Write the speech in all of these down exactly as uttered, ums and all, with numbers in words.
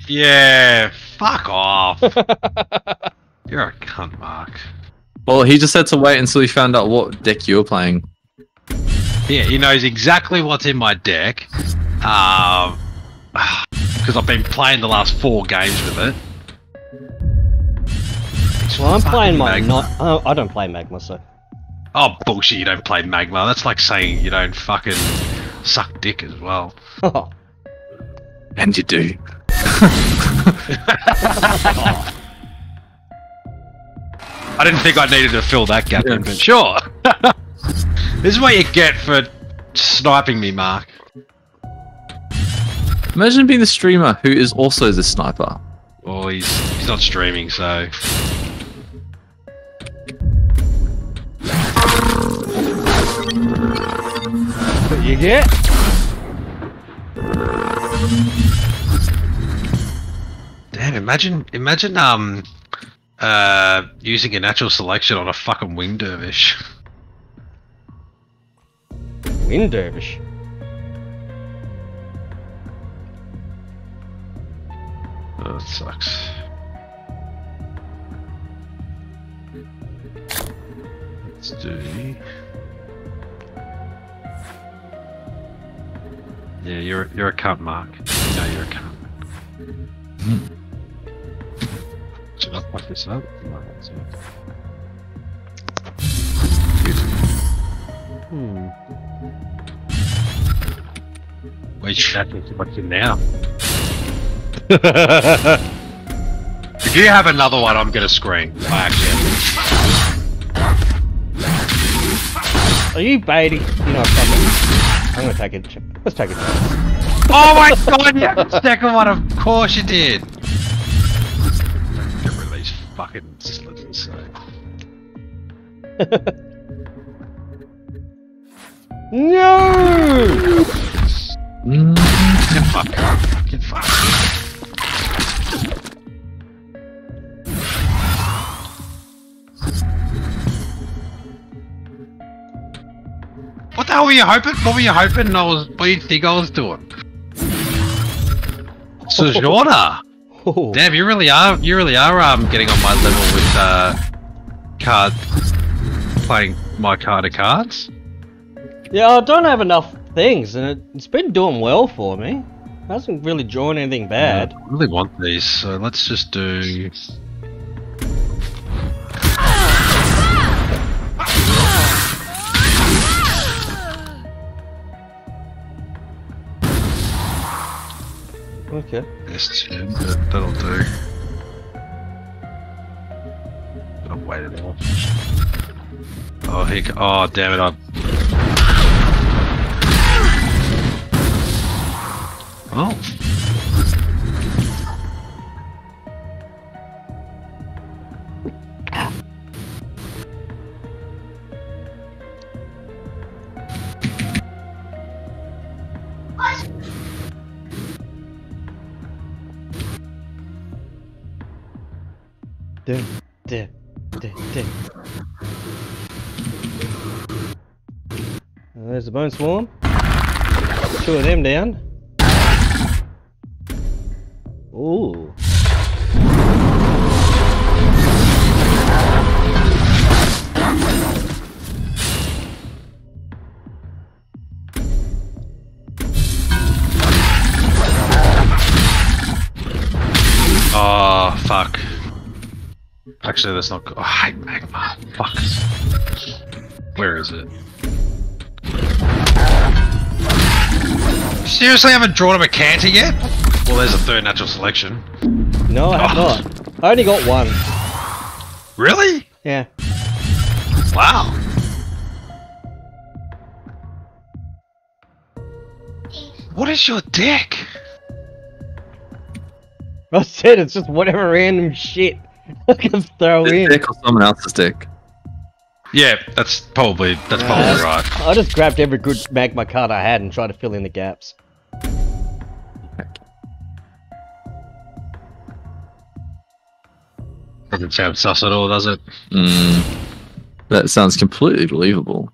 Yeah, fuck off. You're a cunt, Mark. Well, he just had to wait until he found out what deck you were playing. Yeah, he knows exactly what's in my deck. Um, because I've been playing the last four games with it. It's Well, I'm playing my Magma. not. Oh, I don't play Magma, so. Oh, bullshit, you don't play Magma. That's like saying you don't fucking suck dick as well. Oh. And you do. I didn't think I needed to fill that gap Yeah. in, but sure. This is what you get for sniping me, Mark. Imagine being the streamer who is also the sniper. Well, he's he's not streaming, so. What you get? Damn! Imagine, imagine, um, uh, using a natural selection on a fucking wing dervish. Wind Dervish. Oh, it sucks. Let's do. Yeah, you're you're a cunt, Mark. You know you're a cunt. Should I fuck this up? No, that's it. Hmm. Wait, chatting too much in now. If you have another one, I'm gonna scream. I actually. Are you baiting? You know, fuck it. I'm gonna take it. Let's take it. Oh my god, you have the second one, of course you did! Get rid of these fucking slivers, so. No! Mm. Get fucked. Get fucked. What the hell were you hoping? What were you hoping I was, what do you think I was doing? Sojourner! Oh. Damn, you really are, you really are um, getting on my level with uh, card, playing my card of cards. Yeah, I don't have enough things, and it, it's been doing well for me. It hasn't really drawn anything bad. I really want these, so let's just do... Okay. This two, that, that'll do. I've waited off. Oh, he, oh, damn it, I... Oh. Dun, dun, dun, dun. Uh, There's the bone swarm. Two of them down. Ooh. Oh, fuck. Actually, that's not good. Oh, I hate magma. Fuck. Where is it? Seriously, I haven't drawn a Mercanti yet? Well, there's a third natural selection. No, I have Oh. not. I only got one. Really? Yeah. Wow. What is your deck? I said it's just whatever random shit I can throw This in. deck or someone else's deck? Yeah, that's probably that's Nah, probably right. I just grabbed every good magma card I had and tried to fill in the gaps. Doesn't sound sus at all, does it? Mm. That sounds completely believable.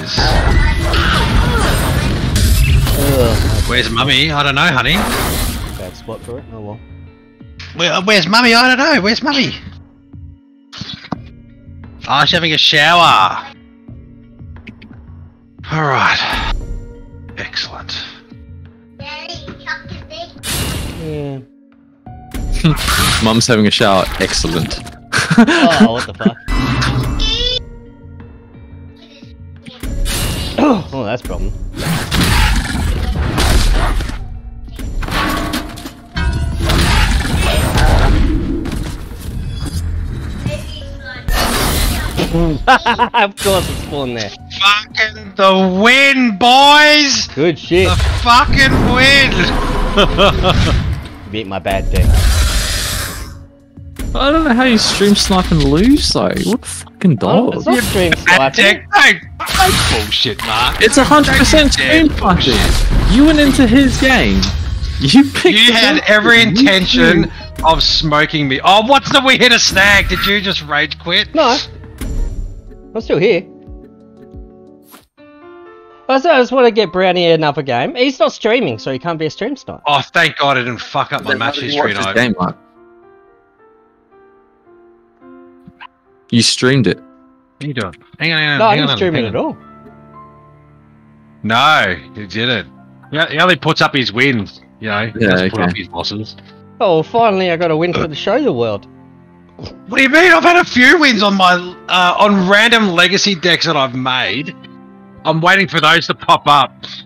boys. Ugh, Where's Mummy? I don't know, honey. bad spot for it. Oh well. Where, where's Mummy? I don't know. Where's Mummy? Oh, she's having a shower. Alright. Excellent. Yeah. Mum's having a shower. Excellent. Oh, what the fuck? Oh, that's a problem. Of course it's spawned there. Fucking the win, boys! Good shit. The fucking win! Beat my bad deck. I don't know how you stream snipe and lose though. What fucking Oh, dog? it's not stream Bad sniping. deck. No, no bullshit, Mark. It's a hundred percent stream bullshit. sniping. You went into his game. You picked. You had him. every You intention knew. of smoking me. Oh, what's the we hit a snag? Did you just rage quit? No. I'm still here. I just, I just want to get Brownie another game. He's not streaming, so he can't be a stream sniper. Oh, thank God I didn't fuck up my Then match how did you history watch this night. game, Mark? You streamed it. What are you doing? Hang on, hang on. No, I hang didn't on, stream hang it on. at all. No, he didn't. Yeah, he only puts up his wins. You know, he Yeah, doesn't put okay. up his losses. Oh, well, finally I got a win for the show the world. What do you mean? I've had a few wins on my uh, on random legacy decks that I've made. I'm waiting for those to pop up.